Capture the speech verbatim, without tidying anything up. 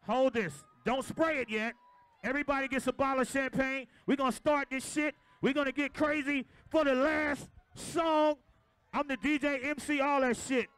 Hold this. Don't spray it yet. Everybody gets a bottle of champagne. We're going to start this shit. We're going to get crazy for the last song. I'm the D J, M C, all that shit.